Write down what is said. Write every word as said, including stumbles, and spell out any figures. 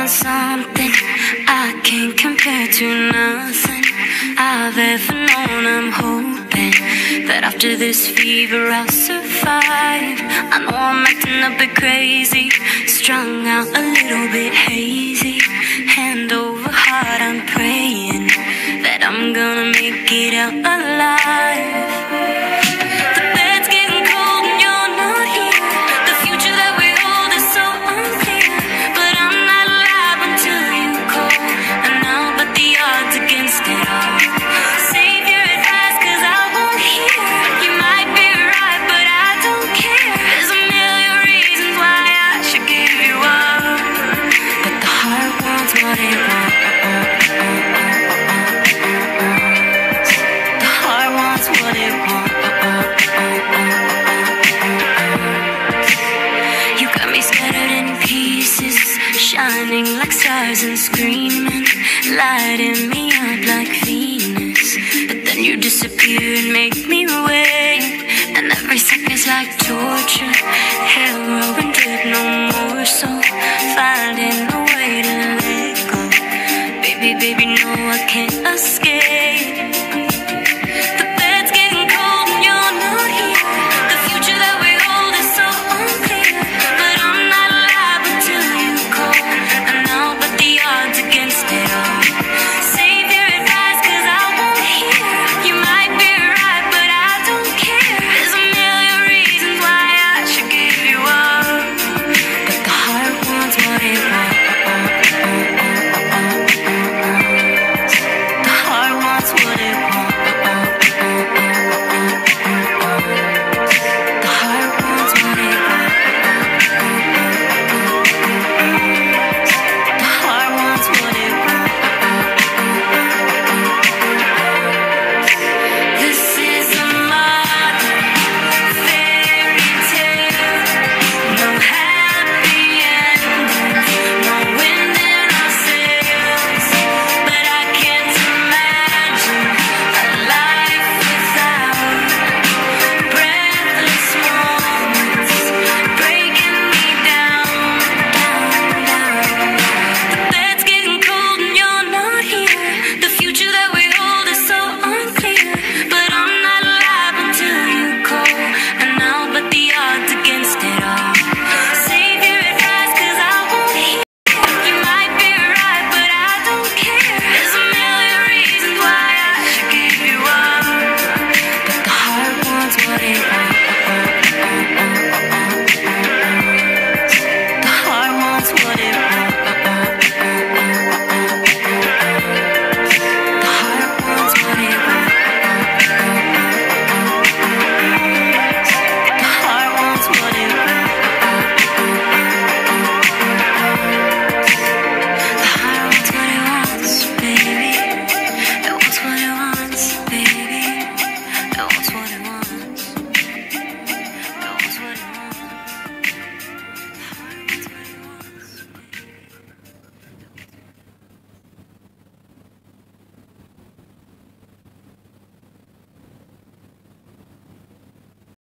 want something I can't compare to nothing I've ever known. I'm hoping that after this fever I'll survive. I know I'm acting a bit crazy, strung out a little bit hazy. Hand over heart, I'm praying that I'm gonna make it out alive. Shining like stars and screaming, lighting me up like Venus. But then you disappear and make me wait, and every second's like torture. Heroin did no more, so finding a way to let go. Baby, baby, no, I can't escape.